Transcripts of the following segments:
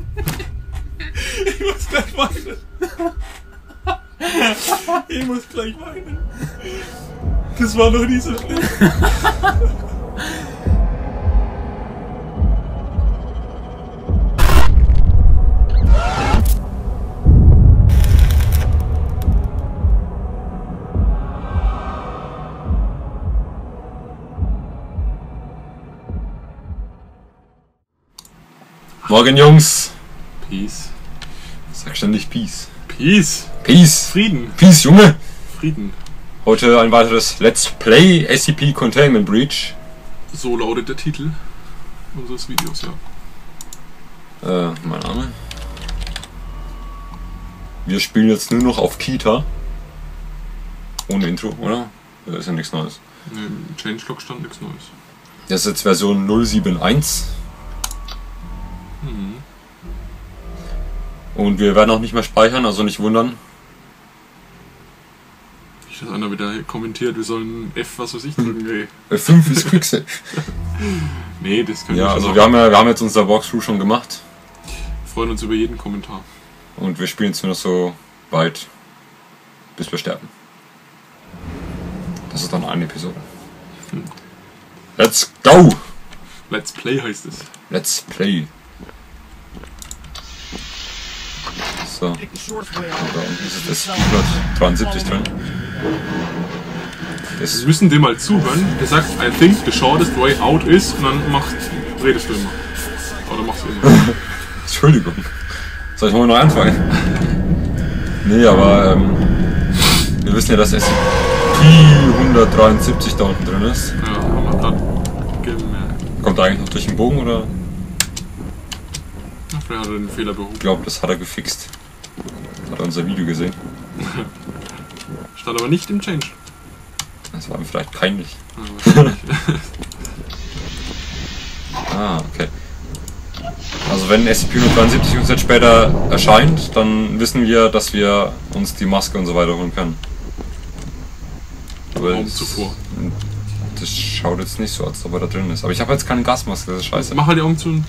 Ich muss gleich weinen. Ich muss gleich weinen. Das war noch nie so schlimm. Morgen, Jungs. Peace. Sag ständig Peace. Peace. Peace. Frieden. Peace, Junge. Frieden. Heute ein weiteres Let's Play SCP Containment Breach. So lautet der Titel unseres Videos, ja. Mein Name. Wir spielen jetzt nur noch auf Kita. Ohne Intro, oder? Da ist ja nichts Neues. Ne, im Changelog stand nichts Neues. Das ist jetzt Version 071. Mhm. Und wir werden auch nicht mehr speichern, also nicht wundern. Nicht, dass einer wieder kommentiert, wir sollen F was weiß ich drücken, ey. F5 ist Quicksave. Nee, das können Ja, wir also schon wir haben jetzt unser Walkthrough schon gemacht. Wir freuen uns über jeden Kommentar. Und wir spielen jetzt nur noch so weit, bis wir sterben. Das ist dann eine Episode. Let's go! Let's Play heißt es. Let's Play. So. Und da unten ist das SCP-173 drin. Wir Das müssen dem mal zuhören. Der sagt, I think the shortest way out is, und dann redest du immer. Oder machst du immer. Entschuldigung. Soll ich mal neu anfangen? Nee, aber wir wissen ja, dass SCP-173 da unten drin ist. Ja, haben wir gerade gemerkt. Kommt er eigentlich noch durch den Bogen oder? Ja, vielleicht hat er den Fehler behoben. Ich glaube, das hat er gefixt. Hat er unser Video gesehen. Stand aber nicht im Change. Das war ihm vielleicht peinlich. Ja, wahrscheinlich. Ah, okay. Also wenn SCP-173 uns jetzt später erscheint, dann wissen wir, dass wir uns die Maske und so weiter holen können. Aber Raum zuvor. Das schaut jetzt nicht so, als ob er da drin ist. Aber ich habe jetzt keine Gasmaske, das ist scheiße. Mach halt die Augen zu.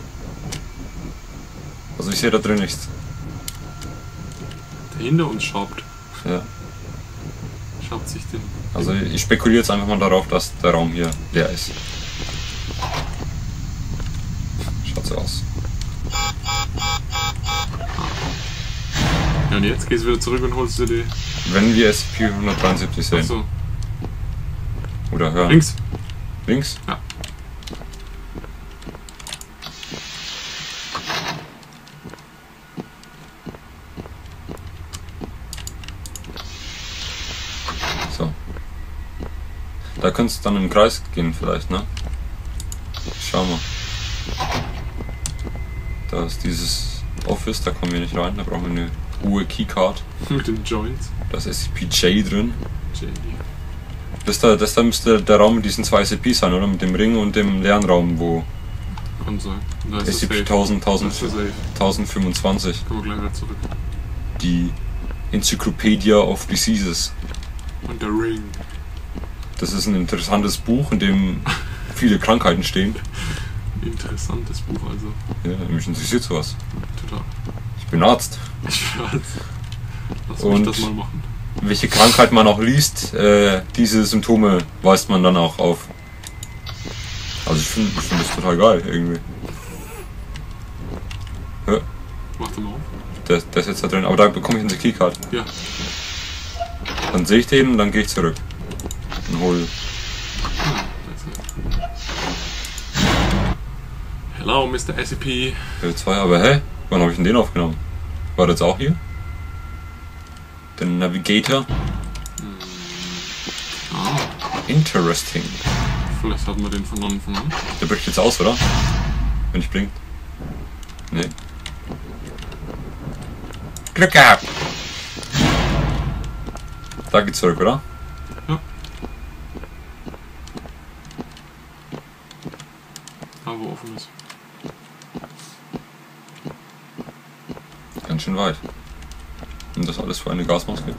Also ich sehe da drin nichts. Der hinter uns schabt. Ja. Schabt sich den. Also ich spekuliere jetzt einfach mal darauf, dass der Raum hier leer ist. Schaut so aus. Ja, und jetzt gehst du wieder zurück und holst dir die. Wenn wir SCP-173 sehen. Achso, Oder hören. links. Links? Ja. So. Da könnte es dann im Kreis gehen vielleicht, ne? Schau mal. Da ist dieses Office, da kommen wir nicht rein, da brauchen wir eine hohe Keycard. Mit den Joints. Da ist SCP-J drin. JD. Das da müsste der Raum mit diesen zwei SCP sein, oder? Mit dem Ring und dem leeren Raum, wo Kann sein. Da ist es SCP safe. 1000, Da ist es safe. 1025. Kommen wir gleich wieder zurück. Die Encyclopedia of Diseases. Und der Ring. Das ist ein interessantes Buch, in dem viele Krankheiten stehen. Interessantes Buch also. Ja, mich interessiert sowas. Total. Ich bin Arzt. Ich weiß. Lass Und- mich das mal machen. Welche Krankheit man auch liest, diese Symptome weist man dann auch auf. Also ich finde das total geil irgendwie. Ja, Mach den mal auf. der ist jetzt da drin, aber da bekomme ich eine Keycard. Ja. Dann sehe ich den und dann gehe ich zurück. Und hol. Da ist er. Hello, Mr. SCP. L2, aber hä? Wann habe ich denn den aufgenommen? War das auch hier? Der Navigator? Ah, Interesting. vielleicht hatten wir den von Anfang an. Der bricht jetzt aus, oder? Wenn ich blinkt. Nee. Glück gehabt! Da geht's zurück, oder? Ja. Da wo offen ist. Ganz schön weit. Und das alles für eine Gasmaske.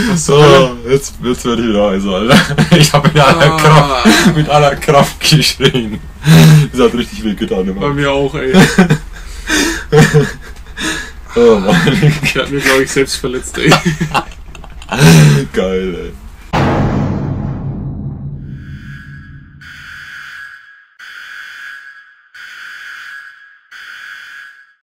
So, jetzt werde ich wieder heiser, Alter. Ich habe mit aller Kraft geschrien. Das hat richtig wehgetan. Bei mir auch, ey. Oh Mann. Ich hab mir, glaube ich, selbst verletzt, ey. Geil, ey.